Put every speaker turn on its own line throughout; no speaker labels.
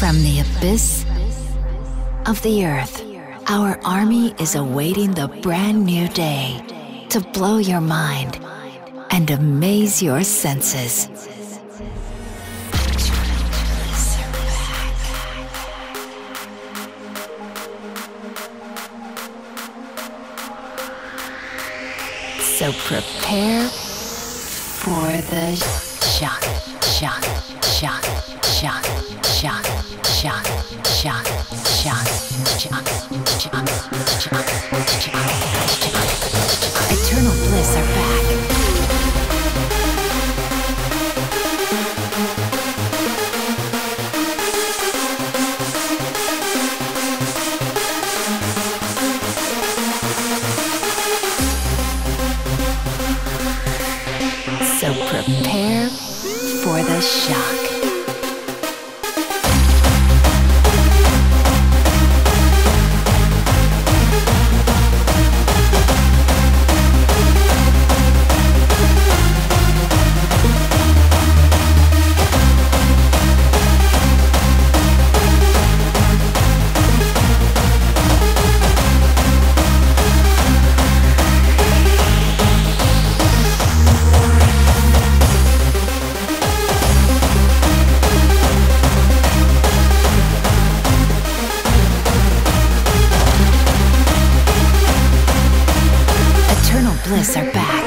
From the abyss of the earth, our army is awaiting the brand new day to blow your mind and amaze your senses. So prepare for the shock, shock, shock, shock, shock, shock, shock, shock, shock, shock, shock, shock. Eternal Bliss are back. So prepare for the shock. Bliss are back.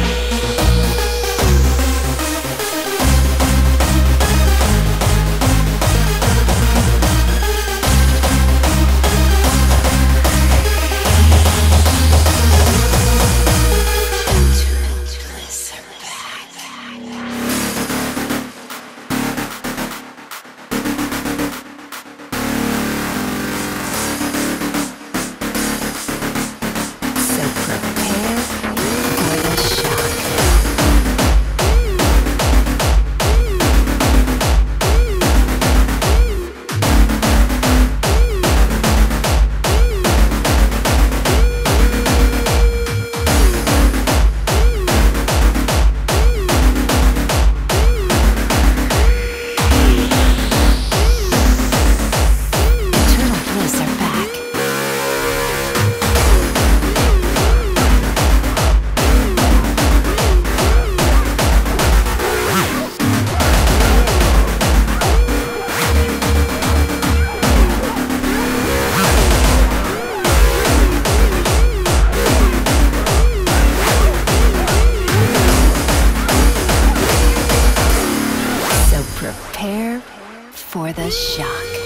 Prepare for the shock.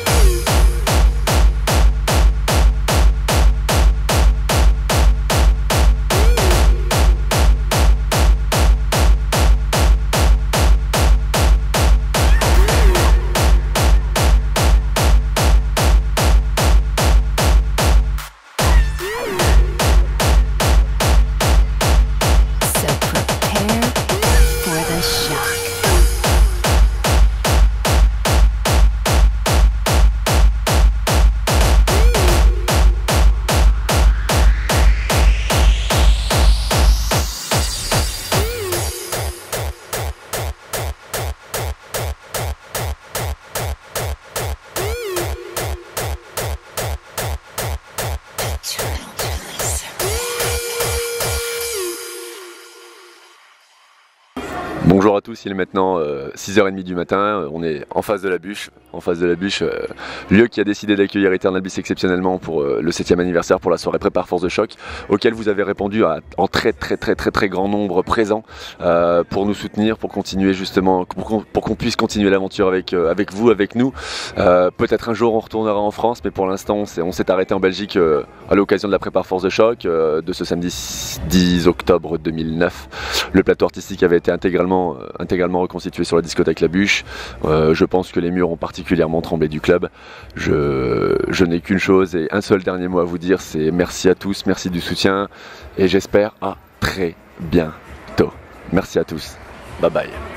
Bonjour à tous, il est maintenant 6h30 du matin, on est en face de la bûche, lieu qui a décidé d'accueillir Eternal Bliss exceptionnellement pour le 7e anniversaire pour la soirée Prépare Force de Choc, auquel vous avez répondu en très grand nombre présent pour nous soutenir, pour continuer justement, pour qu'on puisse continuer l'aventure avec vous, avec nous. Peut-être un jour on retournera en France, mais pour l'instant on s'est arrêté en Belgique à l'occasion de la Prépare Force de Choc de ce samedi 10 octobre 2009. Le plateau artistique avait été intégralement reconstitué sur la discothèque La Bûche. Je pense que les murs ont particulièrement tremblé du club. Je n'ai qu'une chose et un seul dernier mot à vous dire, c'est merci à tous, merci du soutien et j'espère à très bientôt. Merci à tous, bye bye.